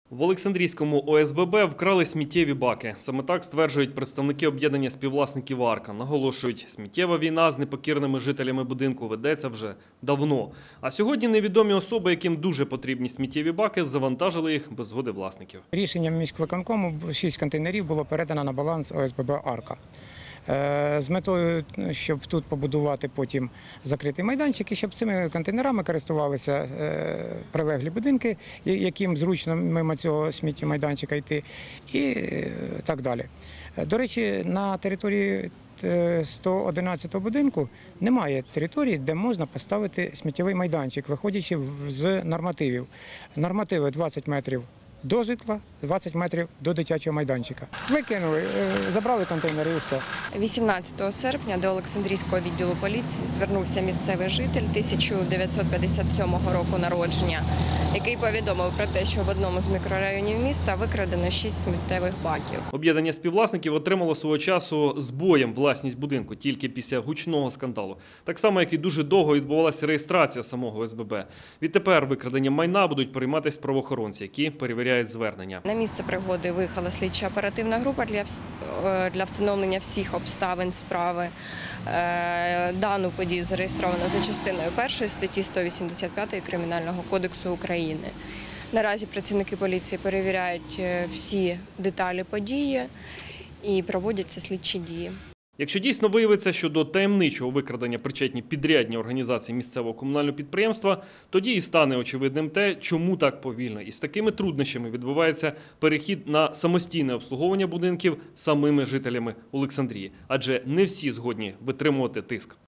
В Олександрійському ОСББ вкрали сміттєві баки. Саме так стверджують представники об'єднання співвласників «Арка». Наголошують, сміттєва війна з непокірними жителями будинку ведеться вже давно. А сьогодні невідомі особи, яким дуже потрібні сміттєві баки, завантажили їх без згоди власників. Рішенням міськвиконкому 6 контейнерів було передано на баланс ОСББ «Арка». З метою, щоб тут побудувати потім закритий майданчик і щоб цими контейнерами користувалися прилеглі будинки, яким зручно мимо цього сміттємайданчика йти і так далі. До речі, на території 111-го будинку немає території, де можна поставити сміттєвий майданчик, виходячи з нормативів. Нормативи 20 метрів до житла, 20 метрів до дитячого майданчика. Викинули, забрали контейнери і все. 18 серпня до Олександрійського відділу поліції звернувся місцевий житель 1957 року народження, який повідомив про те, що в одному з мікрорайонів міста викрадено 6 сміттєвих баків. Об'єднання співвласників отримало свого часу з боєм власність будинку тільки після гучного скандалу. Так само, як і дуже довго відбувалася реєстрація самого ОСББ. Відтепер викраденням майна будуть перейматися правоохоронці, які перевіряють звернення. На місце пригоди виїхала слідчо-оперативна група для встановлення всіх обставин справи. Дану подію зареєстровано за частиною 1 статті 185 Кримінального кодексу України. Наразі працівники поліції перевіряють всі деталі події і проводяться слідчі дії. Якщо дійсно виявиться, що до таємничого викрадення причетні підрядні організації місцевого комунального підприємства, тоді і стане очевидним те, чому так повільно і з такими труднощами відбувається перехід на самостійне обслуговування будинків самими жителями Олександрії. Адже не всі згодні витримувати тиск.